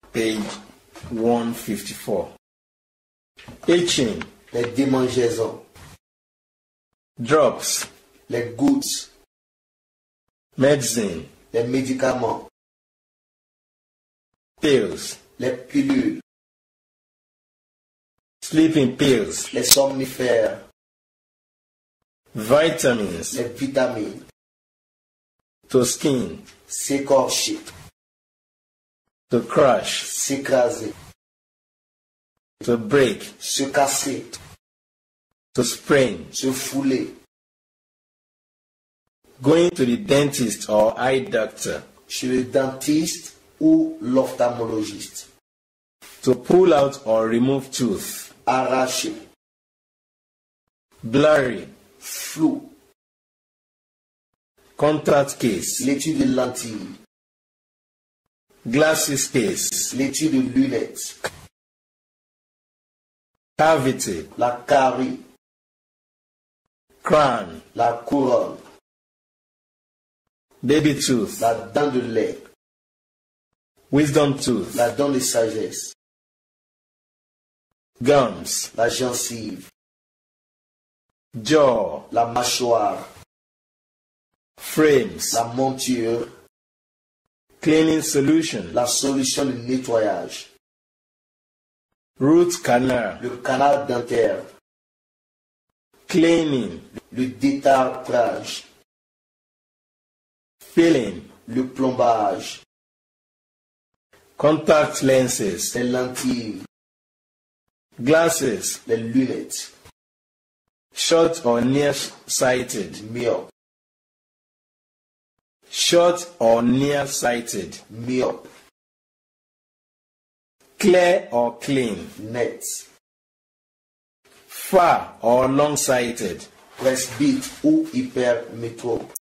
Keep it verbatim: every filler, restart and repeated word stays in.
page one fifty-four. Itching. Les démangeaisons. Drops. Les gouttes. Medicine. Les médicaments. Pills. Les pilules. Sleeping pills. Les somnifères. Vitamins. Les vitamines. To skin. S'écorcher. To crush. S'écraser. To break. Se casser. To sprain. Se fouler. Going to the dentist or eye doctor. Chez le dentiste ou l'ophtalmologiste. To pull out or remove tooth. Arracher. Blurry. Flou. Contact case. L'étude de lentilles. Glasses case. L'étude de lunettes. Cavity. La carie. Crown. La couronne. Baby tooth. La dent de lait. Wisdom tooth. La dent de sagesse. Gums. La gencive. Jaw. La mâchoire. Frames. La monture. Cleaning solution. La solution de nettoyage. Root canal. Le canal dentaire. Cleaning. Le détartrage. Filling. Le plombage. Contact lenses. Les lentilles. Glasses. Les lunettes. Short or near-sighted. Myope. Short or near-sighted. Myope. Clear or clean. Net. Far or long-sighted. Presbyte ou hypermétrope.